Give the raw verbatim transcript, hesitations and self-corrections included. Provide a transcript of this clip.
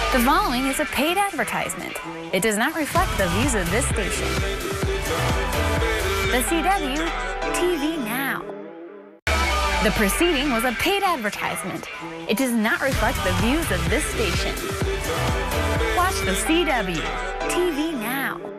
The following is a paid advertisement. It does not reflect the views of this station. The C W T V Now. The proceeding was a paid advertisement. It does not reflect the views of this station. Watch the C W T V Now.